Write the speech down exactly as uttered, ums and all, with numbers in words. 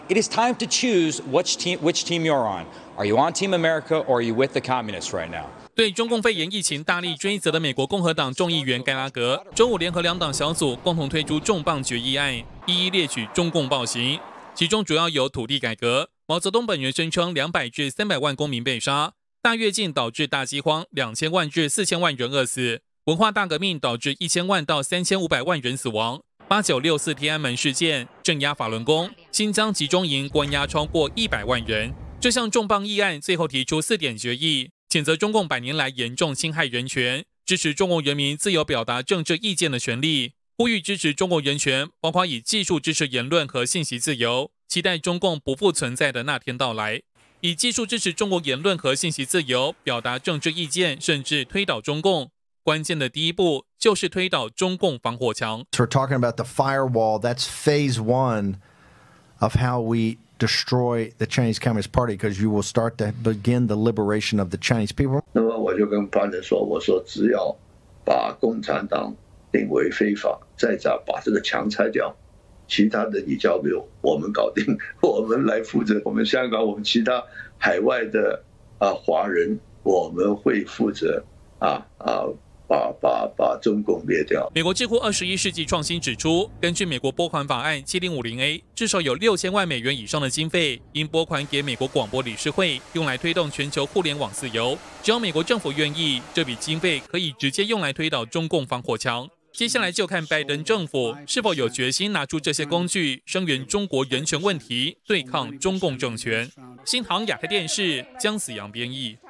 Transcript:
It is time to choose which team which team you're on. Are you on Team America or are you with the communists right now? 对中共肺炎疫情大力追责的美国共和党众议员盖拉格，周五联合两党小组共同推出重磅决议案，一一列举中共暴行，其中主要有土地改革。毛泽东本人声称，两百至三百万公民被杀，大跃进导致大饥荒，两千万至四千万人饿死，文化大革命导致一千万到三千五百万人死亡。八九六四天安门事件镇压法轮功，新疆集中营关押超过一百万人。这项重磅议案最后提出四点决议。谴责中共百年来严重侵害人权，支持中国人民自由表达政治意见的权利，呼吁支持中国人权，包括以技术支持言论和信息自由，期待中共不复存在的那天到来。以技术支持中国言论和信息自由，表达政治意见，甚至推倒中共。关键的第一步就是推倒中共防火墙。 We're talking about the firewall. That's phase one of how we destroy the Chinese Communist Party, because you will start to begin the liberation of the Chinese people. 那么我就跟班人说，我说只要把共产党定为非法，再再把这个墙拆掉，其他的你交给我，我们搞定，我们来负责。我们香港，我们其他海外的啊华人，我们会负责啊啊。把把把中共灭掉。 美国智库二十一世纪创新指出，根据美国拨款法案七零五零 A， 至少有六千万美元以上的经费应拨款给美国广播理事会，用来推动全球互联网自由。只要美国政府愿意，这笔经费可以直接用来推倒中共防火墙。接下来就看拜登政府是否有决心拿出这些工具，声援中国人权问题，对抗中共政权。新唐亚太电视江子阳编译。